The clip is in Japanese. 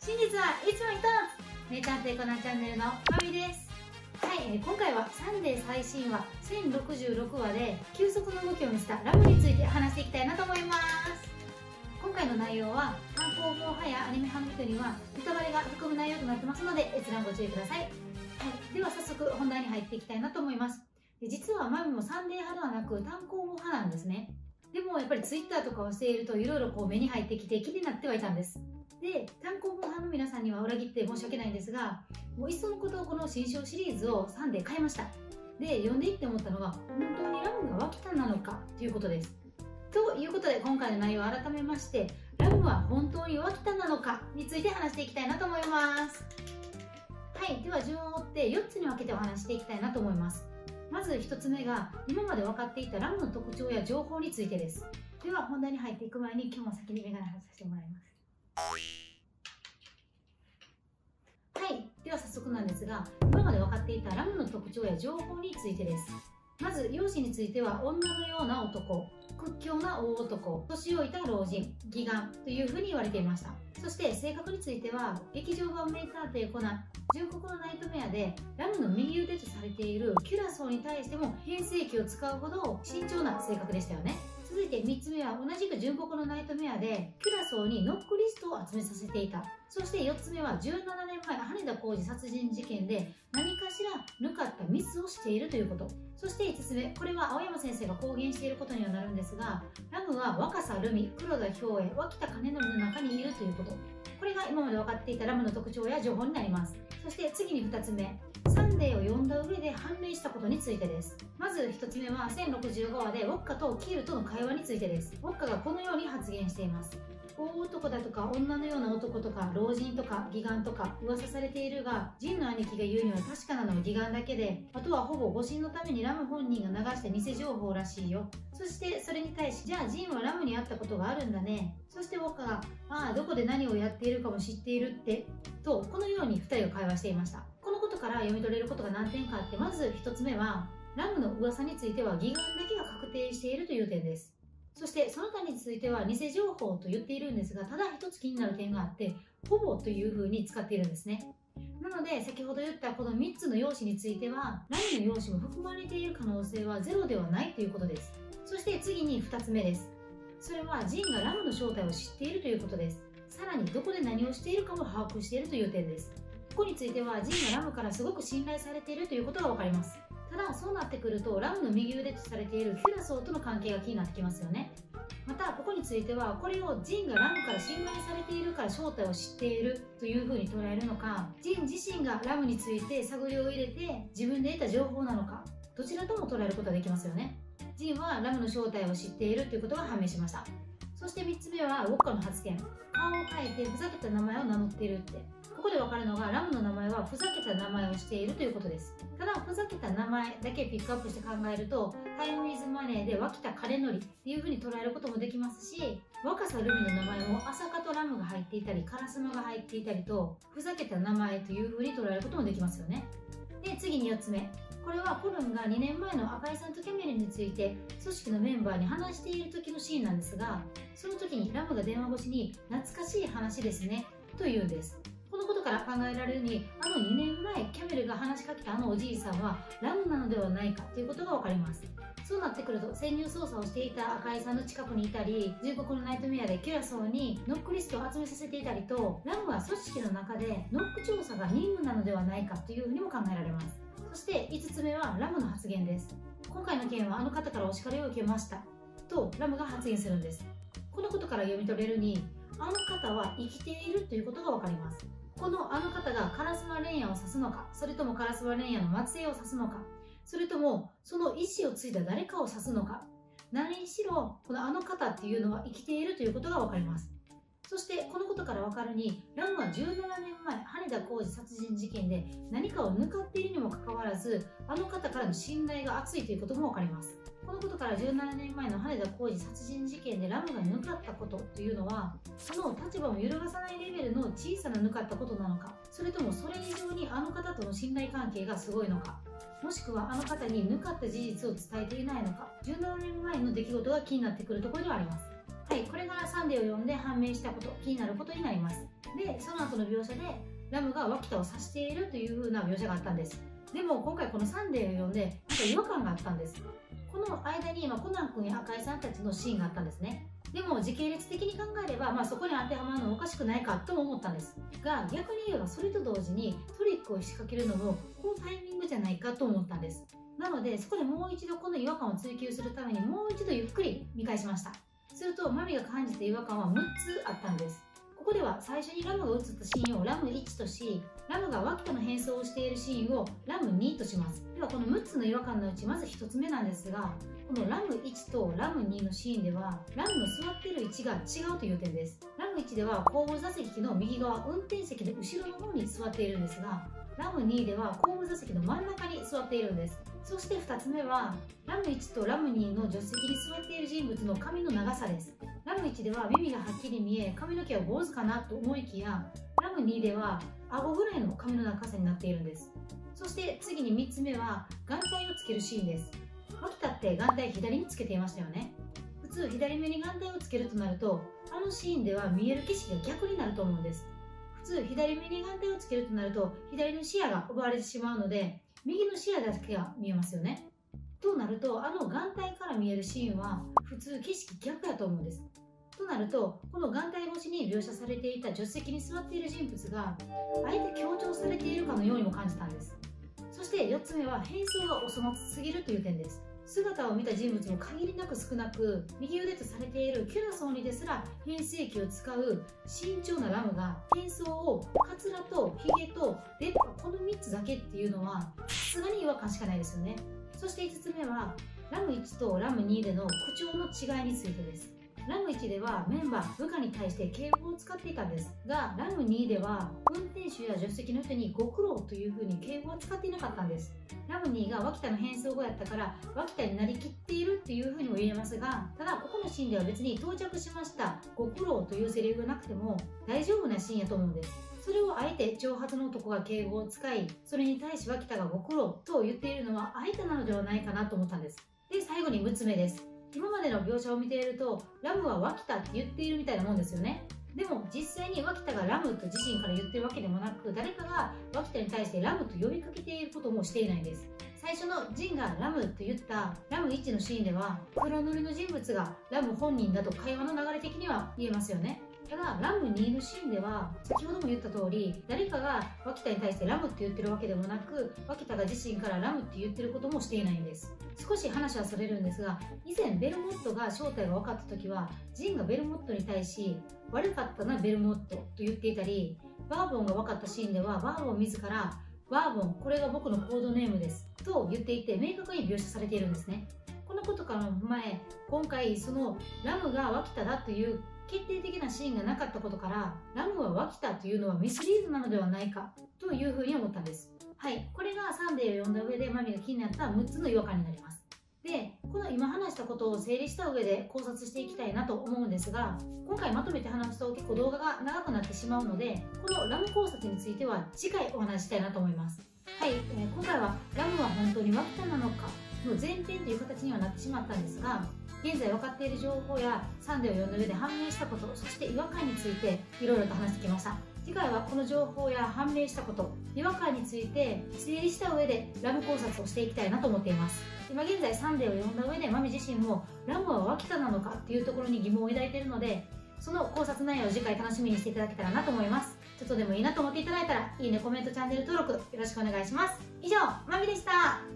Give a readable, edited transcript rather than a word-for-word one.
真実はいつも一つ、名探偵コナンチャンネルのまみです。はい、今回はサンデー最新話1066話で急速の動きを見せたラムについて話していきたいなと思います。今回の内容は単行本派やアニメ派の人にはネタバレが含む内容となってますので閲覧ご注意ください。はい、では早速本題に入っていきたいなと思います。実はマミもサンデー派ではなく単行本派なんですね。でもやっぱりツイッターとかをしているといろいろ目に入ってきて気になってはいたんです。で、単行本派の皆さんには裏切って申し訳ないんですが、もういっそのことこの新章シリーズをサンデー買いました。で、読んでいって思ったのが本当にラムがワキタンなのかということです。ということで今回の内容を改めまして、ラムは本当にワキタンなのかについて話していきたいなと思います。はい、では順を追って4つに分けてお話していきたいなと思います。まず1つ目が今まで分かっていたラムの特徴や情報についてです。では本題に入っていく前に今日も先にメガネ外させてもらいます。はい、では早速なんですが、今まで分かっていたラムの特徴や情報についてです。まず容姿については女のような男、屈強な大男、年老いた老人、義眼というふうに言われていました。そして性格については劇場版名探偵コナン、純国のナイトメアでラムの右腕とされているキュラソーに対しても変声期を使うほど慎重な性格でしたよね。続いて3つ目は同じく純国のナイトメアでキュラソーにノックリストを集めさせていた。そして4つ目は17年前羽田浩二殺人事件で何かしら抜かったミスをしているということ。そして5つ目、これは青山先生が公言していることにはなるんですが、ラムは若狭留美、黒田兵衛、脇田金則の中にいるということ。これが今まで分かっていたラムの特徴や情報になります。そして次に2つ目、サンデーを読んだ上で判明したことについてです。まず1つ目は1065話でウォッカとキールとの会話についてです。ウォッカがこのように発言しています。大男だとか女のような男とか老人とか義眼とか噂されているが、ジンの兄貴が言うには確かなのは義眼だけで、あとはほぼ誤信のためにラム本人が流した偽情報らしいよ。そしてそれに対し、じゃあジンはラムに会ったことがあるんだね。そしてウォッカが、ああどこで何をやっているかも知っているってと、このように2人が会話していました。このことから読み取れることが何点かあって、まず1つ目はラムの噂については義眼だけが確定しているという点です。そしてその他については偽情報と言っているんですが、ただ一つ気になる点があって、ほぼという風に使っているんですね。なので先ほど言ったこの3つの要素については、ラムの要素も含まれている可能性はゼロではないということです。そして次に2つ目です。それはジンがラムの正体を知っているということです。さらにどこで何をしているかも把握しているという点です。ここについてはジンがラムからすごく信頼されているということが分かります。ただそうなってくるとラムの右腕とされているキュラソーとの関係が気になってきますよね。またここについてはこれをジンがラムから信頼されているから正体を知っているという風に捉えるのか、ジン自身がラムについて探りを入れて自分で得た情報なのか、どちらとも捉えることができますよね。ジンはラムの正体を知っているということが判明しました。そして3つ目はウォッカの発言、顔を変えてふざけた名前を名乗っているって。ここで分かるのがラムの名前はふざけた名前をしているということです。ただふざけた名前だけピックアップして考えると、タイムイズマネーで脇田金則っていう風に捉えることもできますし、若狭留美の名前も朝香とラムが入っていたりカラスマが入っていたりと、ふざけた名前という風に捉えることもできますよね。で次に4つ目、これはコルンが2年前の赤井さんとキャメルについて組織のメンバーに話している時のシーンなんですが、その時にラムが電話越しに懐かしい話ですねと言うんです。このことから考えられるに、あの2年前キャメルが話しかけたあのおじいさんはラムなのではないかということが分かります。そうなってくると潜入捜査をしていた赤井さんの近くにいたり、純国のナイトメアでキュラソーにノックリストを集めさせていたりと、ラムは組織の中でノック調査が任務なのではないかというふうにも考えられます。そして5つ目はラムの発言です。今回の件はあの方からお叱りを受けましたとラムが発言するんです。このことから読み取れるに、あの方は生きているということが分かります。このあの方が烏丸蓮也を指すのか、それとも烏丸蓮也の末裔を指すのか、それともその意思を継いだ誰かを指すのか、何にしろこのあの方っていうのは生きているということが分かります。そしてこのことから分かるに、ラムは17年前羽田浩二殺人事件で何かを抜かっているにもかかわらず、あの方からの信頼が厚いということも分かります。このことから17年前の羽田浩二殺人事件でラムが抜かったことというのは、その立場も揺るがさないレベルの小さな抜かったことなのか、それともそれ以上にあの方との信頼関係がすごいのか、もしくはあの方に抜かった事実を伝えていないのか、17年前の出来事が気になってくるところではあります。はい、これがサンデーを読んで判明したこと、気になることになります。 でその後の描写でラムが脇田を刺しているという風な描写があったんです。でも今回このサンデーを読んでなんか違和感があったんです。この間にコナン君や赤井さんたちのシーンがあったんですね。でも時系列的に考えれば、そこに当てはまるのもおかしくないかとも思ったんですが、逆に言えばそれと同時にトリックを仕掛けるのもこのタイミングじゃないかと思ったんです。なのでそこでもう一度この違和感を追求するためにもう一度ゆっくり見返しました。するとマミが感じた違和感は6つあったんです。ここでは最初にラムが映ったシーンをラム1とし、ラムが脇田の変装をしているシーンをラム2とします。ではこの6つの違和感のうちまず1つ目なんですが、このラム1とラム2のシーンではラムの座っている位置が違うという点です。ラム1では後部座席の右側運転席の後ろの方に座っているんですが、ラム2では後部座席の真ん中に座っているんです。そして2つ目はラム1とラム2の助手席に座っている人物の髪の長さです。ラム1では耳がはっきり見え髪の毛は坊主かなと思いきや、ラム2では顎ぐらいの髪の長さになっているんです。そして次に3つ目は眼帯をつけるシーンです。脇田って眼帯左につけていましたよね。普通左目に眼帯をつけるとなるとあのシーンでは見える景色が逆になると思うんです。普通左目に眼帯をつけるとなると左の視野が奪われてしまうので右の視野だけが見えますよね。となるとあの眼帯から見えるシーンは普通景色逆やと思うんです。となるとこの眼帯越しに描写されていた助手席に座っている人物があえて強調されているかのようにも感じたんです。そして4つ目は変装がお粗末すぎるという点です。姿を見た人物も限りなく少なく、右腕とされているキュラソーにですら変声機を使う慎重なラムが変装をカツラとヒゲと出っ歯この3つだけっていうのはさすがに違和感しかないですよね。そして5つ目はラム1とラム2での口調の違いについてです。ラム1ではメンバー部下に対して敬語を使っていたんですが、ラム2では運転手や助手席の人にご苦労というふうに敬語は使っていなかったんです。ラム2が脇田の変装後やったから脇田になりきっているっていうふうにも言えますが、ただここのシーンでは別に到着しましたご苦労というセリフがなくても大丈夫なシーンやと思うんです。それをあえて長髪の男が敬語を使い、それに対し脇田がご苦労と言っているのはあえてなのではないかなと思ったんです。で最後に6つ目です。今までの描写を見ているとラムは脇田って言っているみたいなもんですよね。でも実際に脇田がラムと自身から言ってるわけでもなく、誰かが脇田に対してラムと呼びかけていることもしていないんです。最初のジンがラムと言ったラム1のシーンでは黒塗りの人物がラム本人だと会話の流れ的には言えますよね。ただラム2のシーンでは先ほども言った通り誰かが脇田に対してラムって言ってるわけでもなく、脇田が自身からラムって言ってることもしていないんです。少し話はそれるんですが、以前ベルモットが正体が分かった時はジンがベルモットに対し悪かったなベルモットと言っていたり、バーボンが分かったシーンではバーボン自らバーボンこれが僕のコードネームですと言っていて明確に描写されているんですね。このことからも踏まえ、今回そのラムが脇田だという決定的なシーンがなかったことからラムは脇田というのはミスリードなのではないかというふうに思ったんです。はい、これがサンデーを読んだ上でマミが気になった6つの違和感になります。で、この今話したことを整理した上で考察していきたいなと思うんですが、今回まとめて話すと結構動画が長くなってしまうので、このラム考察については次回お話ししたいなと思います。はい、今回はラムは本当に脇田なのかの前編という形にはなってしまったんですが、現在分かっている情報やサンデーを読んだ上で判明したこと、そして違和感についていろいろと話してきました。次回はこの情報や判明したこと、違和感について整理した上でラム考察をしていきたいなと思っています。今現在サンデーを読んだ上でマミ自身もラムは脇田なのかっていうところに疑問を抱いているので、その考察内容を次回楽しみにしていただけたらなと思います。ちょっとでもいいなと思っていただいたらいいね、コメント、チャンネル登録よろしくお願いします。以上、マミでした。